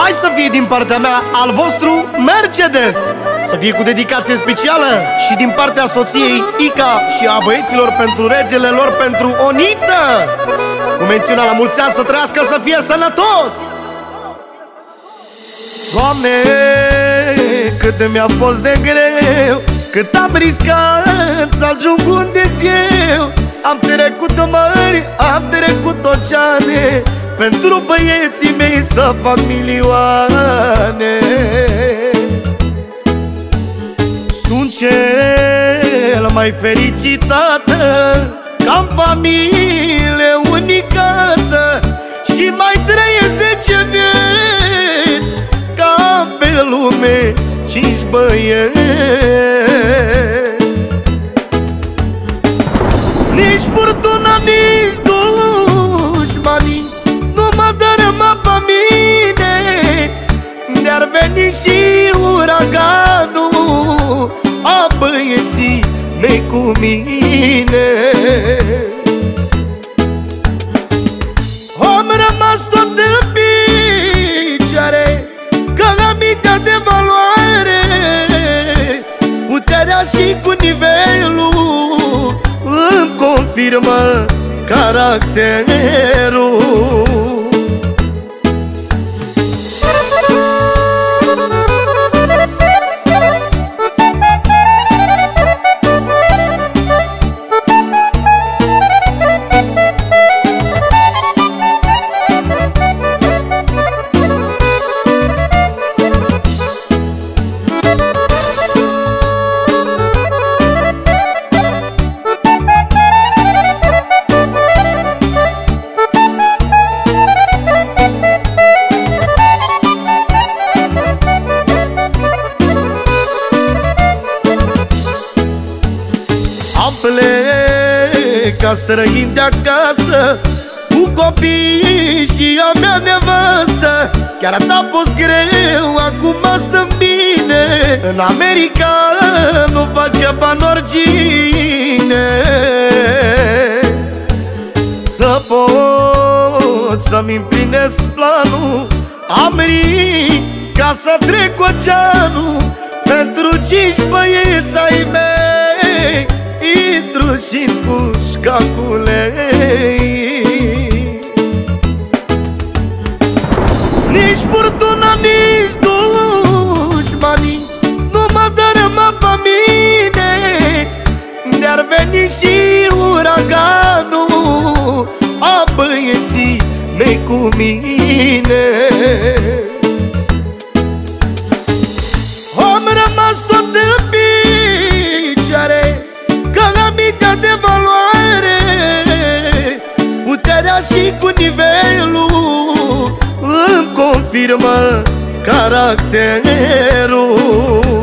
Hai să fie din partea mea al vostru Mercedes. Să fie cu dedicație specială și din partea soției Ica și a băieților pentru regele lor, pentru Oniță. Cu mențiunea la mulți ani, să trăiască, să fie sănătos. Doamne, cât mi-a fost de greu, cât am riscat să ajung unde-s eu. Am trecut mări, am trecut oceane, pentru băieții mei să fac milioane. Sunt cel mai fericit tată, că am familie unicată și mai trăiesc 10 vieți, ca am pe lume 5 băieți. Nici furtuna, nici dușmanii nu mă dărâmă pe mine. De-ar veni și uraganul, a băieții mei cu mine. Am rămas tot în picioare, că am mintea de valoare. Puterea și cu nivelul îmi confirmă caracterul. Am plecat străin de acasă, cu copii și a mea nevastă. Chiar atât a fost greu, acum sunt bine. În America nu face bani oricine. Să pot să-mi împlinesc planul, am riscat să trec oceanul, pentru 5 băieți ai mei. Intru și-n pușca cu lei. Nici furtuna, nici dușmanii nu mă dărâmă pe mine. De-ar veni și uraganul, a băieții mei cu mine. Am rămas tot în picioare, că am mintea de valoare. Puterea și cu nivelul îmi confirmă caracterul.